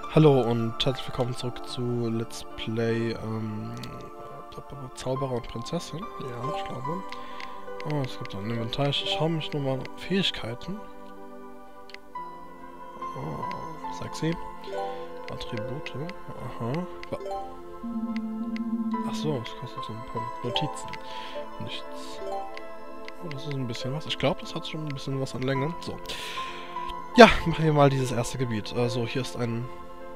Hallo und herzlich willkommen zurück zu Let's Play Zauberer und Prinzessin. Ja, ich glaube. Oh, es gibt ein Inventar. Ich schaue mich nur mal Fähigkeiten. Oh, sexy. Attribute. Aha. Ach so, das kostet so ein paar Notizen. Nichts. Oh, das ist ein bisschen was. Ich glaube, das hat schon ein bisschen was an Länge. So. Ja, machen wir mal dieses erste Gebiet. Also, hier ist ein...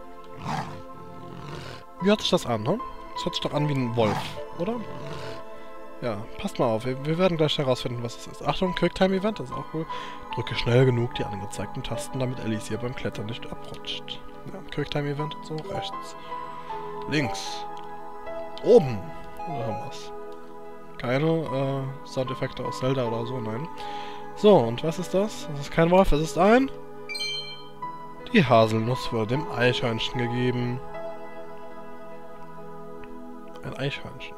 Wie hört sich das an, ne? Das hört sich doch an wie ein Wolf, oder? Ja, passt mal auf. Wir werden gleich herausfinden, was es ist. Achtung, Quicktime-Event, das ist auch cool. Drücke schnell genug die angezeigten Tasten, damit Alice hier beim Klettern nicht abrutscht. Ja, Quicktime-Event und so. Rechts. Links. Oben. Da haben wir's. Keine Soundeffekte aus Zelda oder so, nein. So, und was ist das? Das ist kein Wolf, es ist ein... Die Haselnuss wurde dem Eichhörnchen gegeben. Ein Eichhörnchen.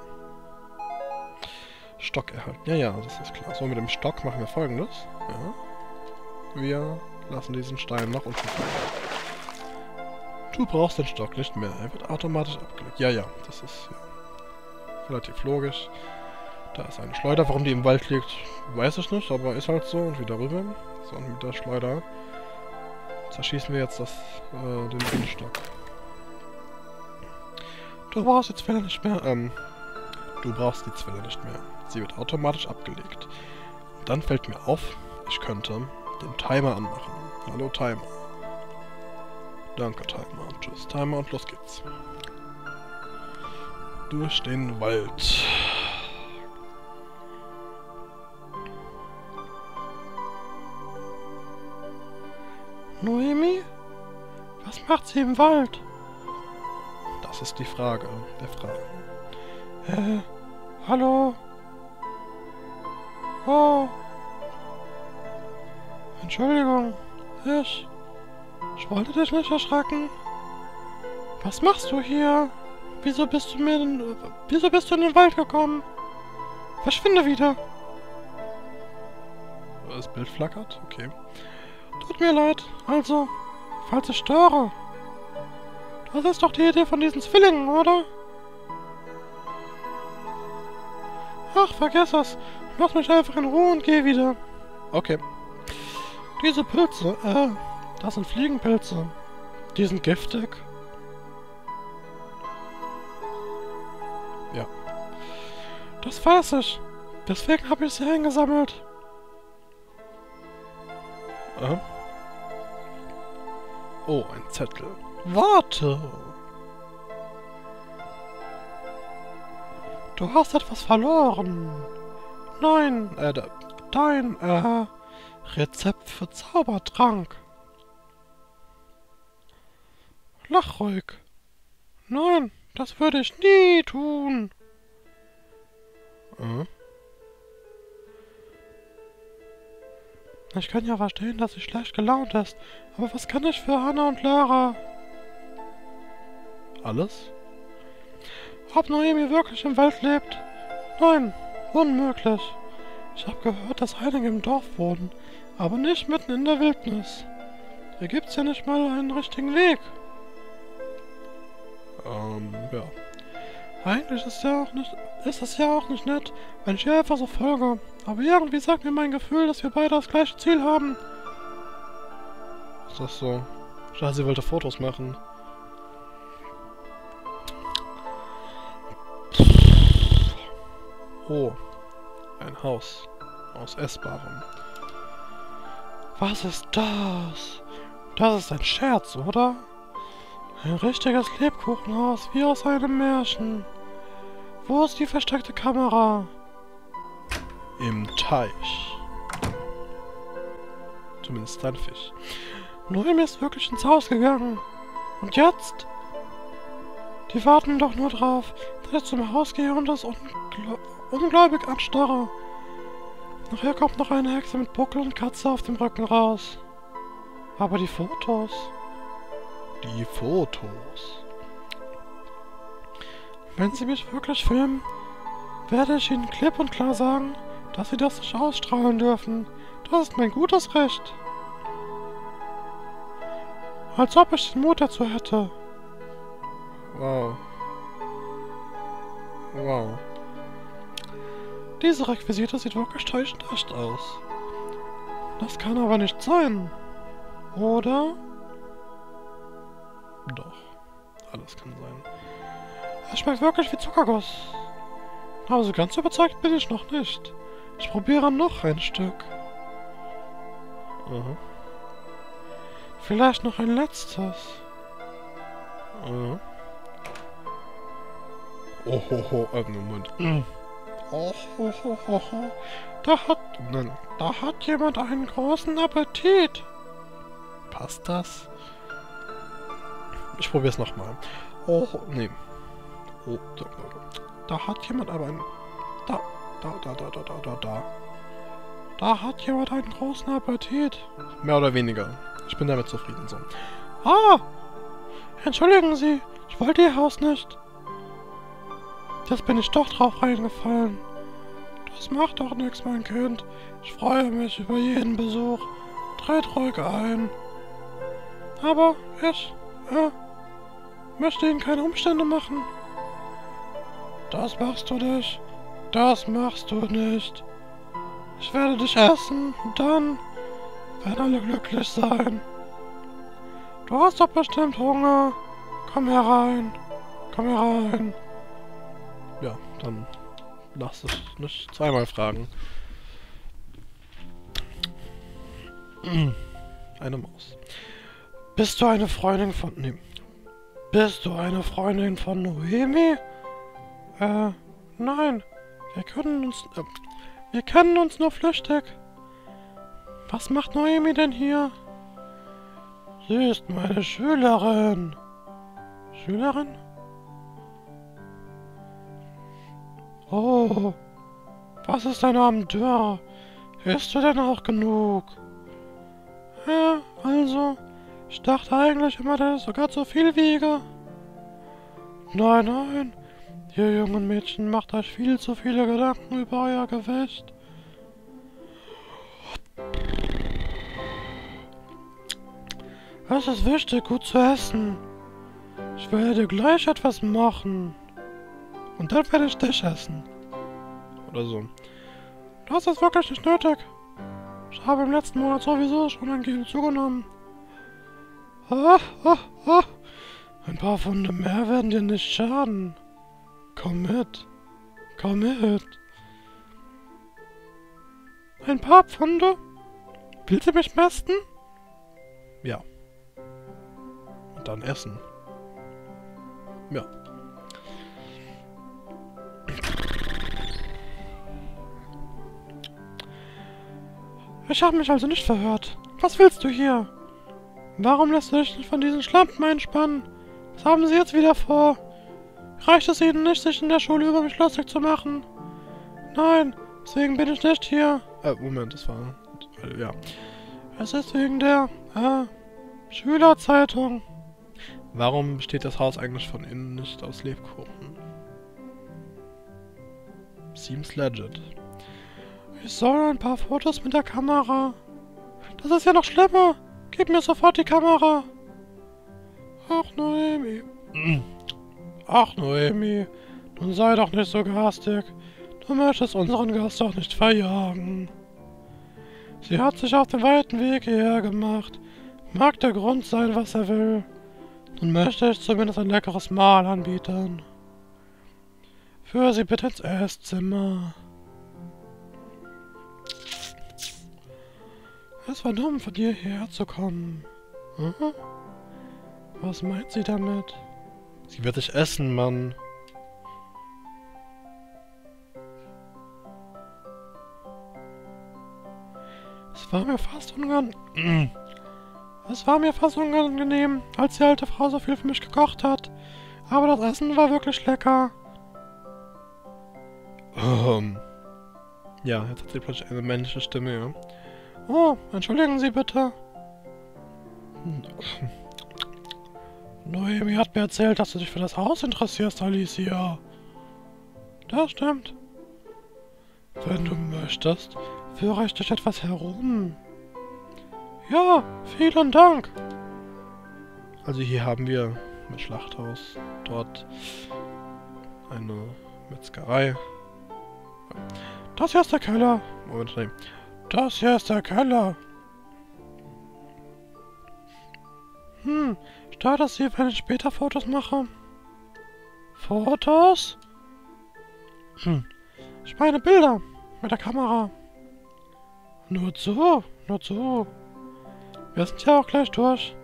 Stock erhalten. Ja, ja, das ist klar. So, mit dem Stock machen wir Folgendes. Ja. Wir lassen diesen Stein nach unten fallen. Du brauchst den Stock nicht mehr. Er wird automatisch abgelegt. Ja, ja, das ist ja relativ logisch. Da ist eine Schleuder. Warum die im Wald liegt, weiß ich nicht, aber ist halt so. Und wieder rüber. So, und mit der Schleuder zerschießen wir jetzt den Windstock. Du brauchst die Zwille nicht mehr. Du brauchst die Zwille nicht mehr. Sie wird automatisch abgelegt. Und dann fällt mir auf, ich könnte den Timer anmachen. Hallo Timer. Danke Timer. Tschüss Timer und los geht's. Durch den Wald. Noemi? Was macht sie im Wald? Das ist die Frage der Fragen. Hallo? Oh. Entschuldigung. Ich wollte dich nicht erschrecken. Was machst du hier? Wieso bist du in den Wald gekommen? Verschwinde wieder. Das Bild flackert? Okay. Tut mir leid. Also, falls ich störe. Das ist doch die Idee von diesen Zwillingen, oder? Ach, vergiss es. Lass mich einfach in Ruhe und geh wieder. Okay. Diese Pilze, das sind Fliegenpilze. Die sind giftig. Ja. Das weiß ich. Deswegen habe ich sie eingesammelt. Aha. Oh, ein Zettel. Warte! Du hast etwas verloren. Nein, dein, Rezept für Zaubertrank. Lach ruhig. Nein, das würde ich nie tun. Ich kann ja verstehen, dass sie schlecht gelaunt ist, aber was kann ich für Hannah und Lara? Alles? Ob Noemi wirklich im Wald lebt? Nein, unmöglich. Ich habe gehört, dass einige im Dorf wohnen, aber nicht mitten in der Wildnis. Hier gibt's ja nicht mal einen richtigen Weg. Ja. Eigentlich ist es ja auch nicht nett, wenn ich hier einfach so folge. Aber irgendwie sagt mir mein Gefühl, dass wir beide das gleiche Ziel haben. Ist das so? Schade, sie wollte Fotos machen. Oh, ein Haus aus Essbarem. Was ist das? Das ist ein Scherz, oder? Ein richtiges Lebkuchenhaus, wie aus einem Märchen. Wo ist die versteckte Kamera? Im Teich. Zumindest ein Fisch. Noemi ist wirklich ins Haus gegangen. Und jetzt? Die warten doch nur drauf, dass ich zum Haus gehe und das ungläubig anstarre. Nachher kommt noch eine Hexe mit Buckel und Katze auf dem Rücken raus. Aber die Fotos? Die Fotos. Wenn sie mich wirklich filmen, werde ich ihnen klipp und klar sagen, dass sie das nicht ausstrahlen dürfen. Das ist mein gutes Recht. Als ob ich den Mut dazu hätte. Wow. Wow. Diese Requisite sieht wirklich täuschend echt aus. Das kann aber nicht sein. Oder? Doch. Alles kann sein. Es schmeckt wirklich wie Zuckerguss. Aber so ganz überzeugt bin ich noch nicht. Ich probiere noch ein Stück. Aha. Vielleicht noch ein letztes. Aha. Oh, ho, ho, Moment. Oh, ho, ho, ho, ho. Da hat jemand einen großen Appetit. Passt das? Ich probier's nochmal. Oh, nee. Oh, Da hat jemand aber einen... Da hat jemand einen großen Appetit. mehr oder weniger. Ich bin damit zufrieden, so. Ah! Entschuldigen Sie, ich wollte Ihr Haus nicht. Jetzt bin ich doch drauf reingefallen. Das macht doch nichts, mein Kind. Ich freue mich über jeden Besuch. Tritt ruhig ein. Aber ich, möchte Ihnen keine Umstände machen. Das machst du nicht. Das machst du nicht. Ich werde dich essen und dann werden alle glücklich sein. Du hast doch bestimmt Hunger. Komm herein. Komm herein. Ja, dann lass es nicht zweimal fragen. Eine Maus. Bist du eine Freundin von... Nee. Bist du eine Freundin von Noemi? Nein. Wir kennen uns nur flüchtig. Was macht Noemi denn hier? Sie ist meine Schülerin. Schülerin? Oh. Was ist dein Abenteuer? Isst du denn auch genug? Ja, also... Ich dachte eigentlich immer, dass ich sogar zu viel wiege. Nein, nein. Ihr jungen Mädchen macht euch viel zu viele Gedanken über euer Gewicht. Es ist wichtig, gut zu essen. Ich werde gleich etwas machen. Und dann werde ich dich essen. Oder so. Das ist wirklich nicht nötig. Ich habe im letzten Monat sowieso schon ein Kilo zugenommen. Ein paar Pfunde mehr werden dir nicht schaden. Komm mit. Komm mit. Ein paar Pfunde? Willst du mich mästen? Ja. Und dann essen. Ja. Ich habe mich also nicht verhört. Was willst du hier? Warum lässt du dich nicht von diesen Schlampen einspannen? Was haben sie jetzt wieder vor? Reicht es ihnen nicht, sich in der Schule über mich lustig zu machen? Nein, deswegen bin ich nicht hier. Moment, das war... ja. Es ist wegen der, Schülerzeitung. Warum besteht das Haus eigentlich von innen nicht aus Lebkuchen? Seems legit. Ich soll ein paar Fotos mit der Kamera. Das ist ja noch schlimmer. Gib mir sofort die Kamera. Ach, Noemi. Ach, Noemi. Nun sei doch nicht so garstig. Du möchtest unseren Gast doch nicht verjagen. Sie hat sich auf den weiten Weg hierher gemacht. Mag der Grund sein, was er will. Nun möchte ich zumindest ein leckeres Mahl anbieten. Führe sie bitte ins Esszimmer. Es war dumm, von dir hierher zu kommen. Hm? Was meint sie damit? Sie wird dich essen, Mann. Es war mir fast unangenehm, als die alte Frau so viel für mich gekocht hat. Aber das Essen war wirklich lecker. Ja, jetzt hat sie plötzlich eine männliche Stimme, ja. Oh, entschuldigen Sie bitte. Noemi hat mir erzählt, dass du dich für das Haus interessierst, Alicia. Das stimmt. Wenn du möchtest, führe ich dich etwas herum. Ja, vielen Dank. Also hier haben wir ein Schlachthaus, dort eine Metzgerei. Das hier ist der Keller. Moment, nein. Das hier ist der Keller. Stört es Sie, wenn ich später Fotos mache? Fotos? Ich meine Bilder mit der Kamera. Nur zu, nur zu. Wir sind ja auch gleich durch.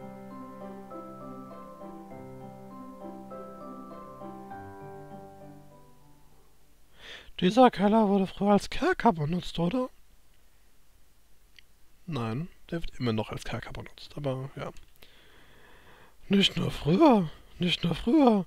Dieser Keller wurde früher als Kerker benutzt, oder? Nein, der wird immer noch als Kerker benutzt, aber ja. Nicht nur früher, nicht nur früher.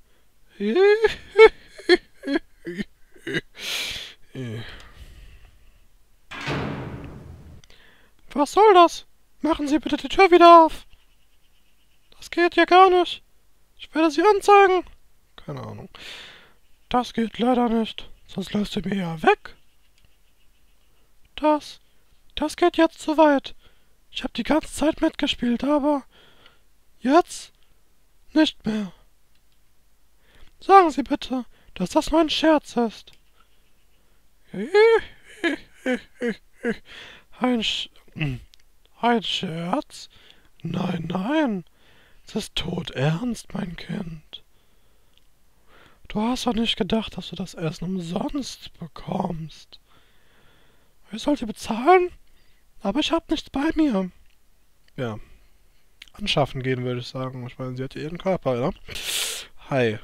Was soll das? Machen Sie bitte die Tür wieder auf. Das geht ja gar nicht. Ich werde Sie anzeigen. Keine Ahnung. Das geht leider nicht. Sonst läufst du mir ja weg. Das geht jetzt zu weit. Ich habe die ganze Zeit mitgespielt, aber jetzt nicht mehr. Sagen Sie bitte, dass das nur ein Scherz ist. Ein Scherz? Nein, nein. Es ist todernst, mein Kind. Du hast doch nicht gedacht, dass du das Essen umsonst bekommst. Ich sollte bezahlen, aber ich hab nichts bei mir. Ja. Anschaffen gehen, würde ich sagen. Ich meine, sie hat ja ihren Körper, ja? Hi.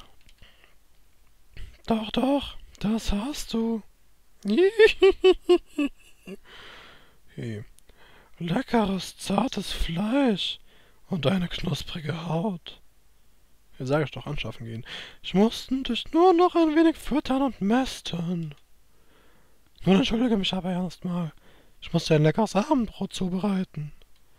Doch, doch, das hast du. Hey. Leckeres, zartes Fleisch und eine knusprige Haut. Ja, sag ich doch, anschaffen gehen. Ich musste dich nur noch ein wenig füttern und mästen. Nun entschuldige mich aber erstmal. Ich muss dir ein leckeres Abendbrot zubereiten.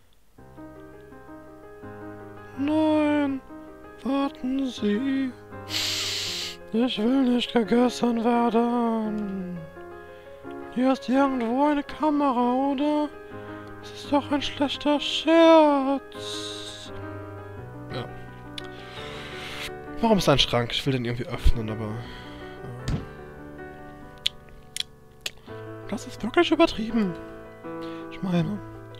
Nein, warten Sie. Ich will nicht gegessen werden. Hier ist irgendwo eine Kamera, oder? Das ist doch ein schlechter Scherz. Ja. Warum ist da ein Schrank? Ich will den irgendwie öffnen, aber... Das ist wirklich übertrieben. Ich meine...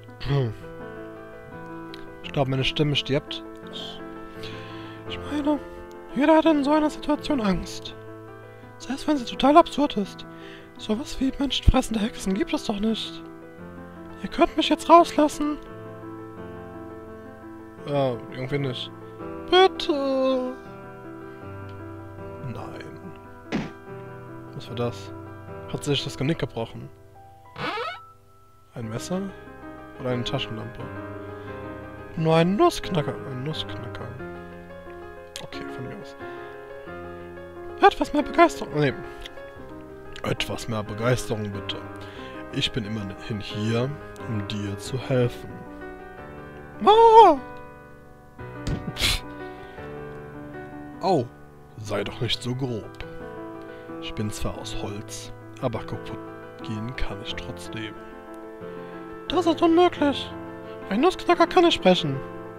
Ich glaube, meine Stimme stirbt. Ich meine, jeder hat in so einer Situation Angst. Selbst wenn sie total absurd ist. Sowas wie menschenfressende Hexen gibt es doch nicht. Ihr könnt mich jetzt rauslassen. Ja, irgendwie nicht. Bitte. Nein. Was war das? Hat sich das Genick gebrochen? Ein Messer? Oder eine Taschenlampe? Nur ein Nussknacker. Ein Nussknacker. Okay, von mir aus. Etwas mehr Begeisterung. Nee. Etwas mehr Begeisterung, bitte. Ich bin immerhin hier, um dir zu helfen. Oh! Au, sei doch nicht so grob. Ich bin zwar aus Holz, aber kaputt gehen kann ich trotzdem. Das ist unmöglich. Ein Nussknacker kann nicht sprechen.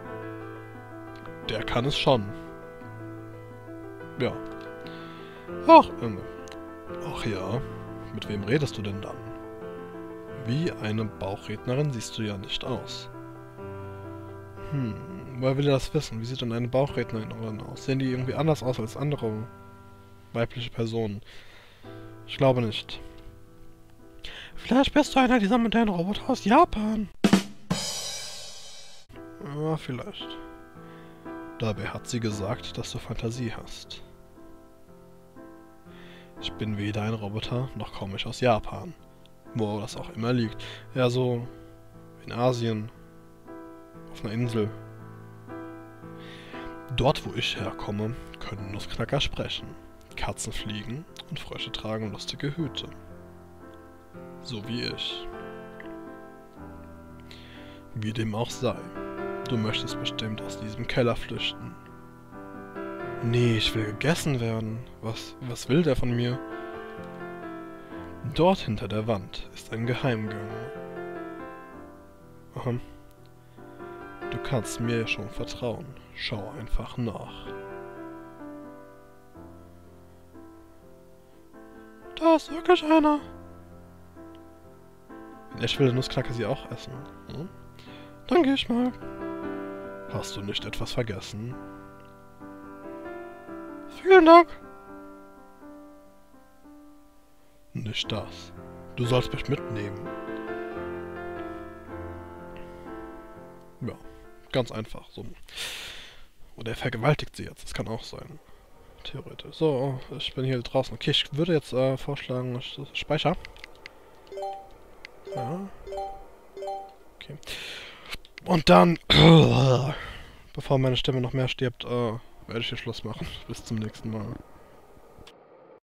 Der kann es schon. Ja. Ach ja, mit wem redest du denn dann? Wie eine Bauchrednerin siehst du ja nicht aus. Woher will er das wissen? Wie sieht denn eine Bauchrednerin aus? Sehen die irgendwie anders aus als andere weibliche Personen? Ich glaube nicht. Vielleicht bist du einer dieser modernen Roboter aus Japan. Ja, vielleicht. Dabei hat sie gesagt, dass du Fantasie hast. Ich bin weder ein Roboter, noch komme ich aus Japan. Wo das auch immer liegt. Ja, so in Asien. Auf einer Insel. Dort, wo ich herkomme, können Nussknacker sprechen. Katzen fliegen und Frösche tragen lustige Hüte. So wie ich. Wie dem auch sei. Du möchtest bestimmt aus diesem Keller flüchten. Nee, ich will gegessen werden. Was will der von mir? Dort hinter der Wand ist ein Geheimgang. Aha. Du kannst mir schon vertrauen. Schau einfach nach. Da ist wirklich einer. Ich will Nussknacker sie auch essen. Hm? Dann geh ich mal. Hast du nicht etwas vergessen? Vielen Dank. Nicht das. Du sollst mich mitnehmen. Ja, ganz einfach. So. Oder er vergewaltigt sie jetzt. Das kann auch sein. Theoretisch. So, ich bin hier draußen. Okay, ich würde jetzt vorschlagen, Speicher. Ja. Okay. Und dann, bevor meine Stimme noch mehr stirbt, werde ich hier Schluss machen. Bis zum nächsten Mal.